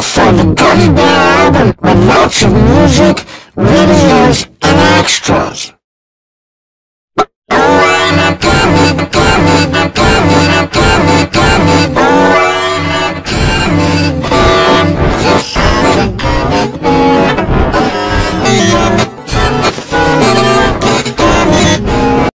for the Gummy Bear album with lots of music, videos,